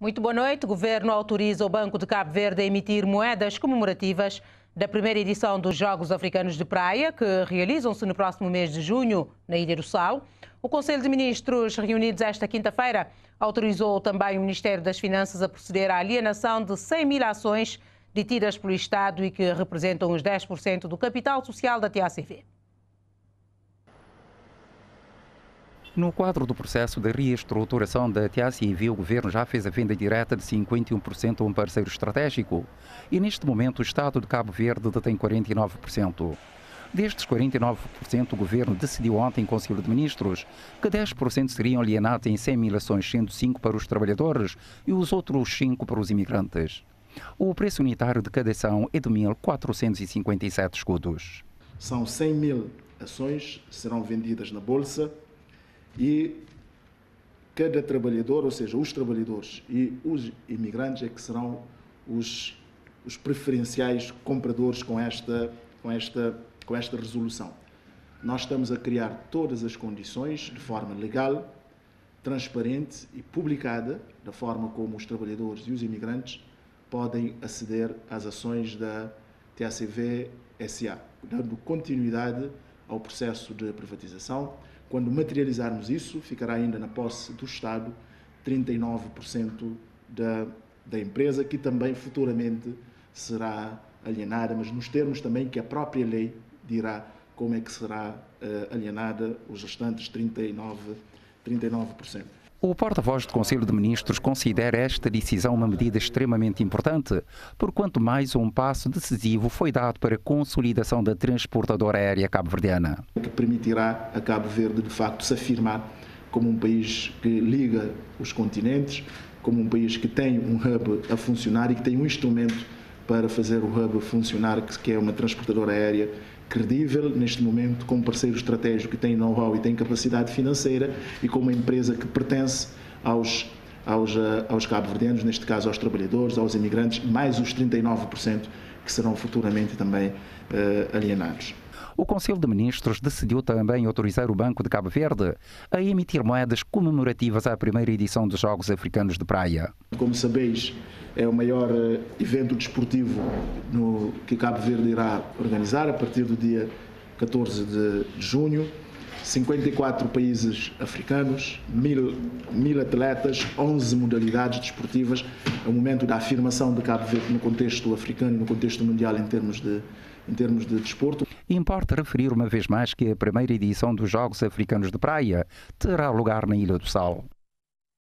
Muito boa noite. O Governo autoriza o Banco de Cabo Verde a emitir moedas comemorativas da primeira edição dos Jogos Africanos de Praia, que realizam-se no próximo mês de junho, na Ilha do Sal. O Conselho de Ministros, reunidos esta quinta-feira, autorizou também o Ministério das Finanças a proceder à alienação de 100 mil ações detidas pelo Estado e que representam os 10% do capital social da TACV. No quadro do processo de reestruturação da TACV, o Governo já fez a venda direta de 51% a um parceiro estratégico e, neste momento, o Estado de Cabo Verde detém 49%. Destes 49%, o Governo decidiu ontem em Conselho de Ministros que 10% seriam alienados em 100 mil ações, sendo 5 para os trabalhadores e os outros 5 para os imigrantes. O preço unitário de cada ação é de 1.457 escudos. São 100 mil ações, serão vendidas na Bolsa, e cada trabalhador, ou seja, os trabalhadores e os imigrantes é que serão os preferenciais compradores com esta resolução. Nós estamos a criar todas as condições de forma legal, transparente e publicada, da forma como os trabalhadores e os imigrantes podem aceder às ações da TACV SA, dando continuidade ao processo de privatização. Quando materializarmos isso, ficará ainda na posse do Estado 39% da empresa, que também futuramente será alienada, mas nos termos também que a própria lei dirá como é que será alienada os restantes 39%. O porta-voz do Conselho de Ministros considera esta decisão uma medida extremamente importante, por quanto mais um passo decisivo foi dado para a consolidação da transportadora aérea cabo-verdiana. Que permitirá a Cabo Verde, de facto, se afirmar como um país que liga os continentes, como um país que tem um hub a funcionar e que tem um instrumento para fazer o hub funcionar, que é uma transportadora aérea credível, neste momento, com um parceiro estratégico que tem know-how e tem capacidade financeira e com uma empresa que pertence aos cabo-verdianos, neste caso aos trabalhadores, aos imigrantes, mais os 39% que serão futuramente também alienados. O Conselho de Ministros decidiu também autorizar o Banco de Cabo Verde a emitir moedas comemorativas à primeira edição dos Jogos Africanos de Praia. Como sabeis, é o maior evento desportivo que Cabo Verde irá organizar a partir do dia 14 de junho. 54 países africanos, 1000 atletas, 11 modalidades desportivas. É o momento da afirmação de Cabo Verde no contexto africano e no contexto mundial em termos de desporto. Importa referir uma vez mais que a primeira edição dos Jogos Africanos de Praia terá lugar na Ilha do Sal.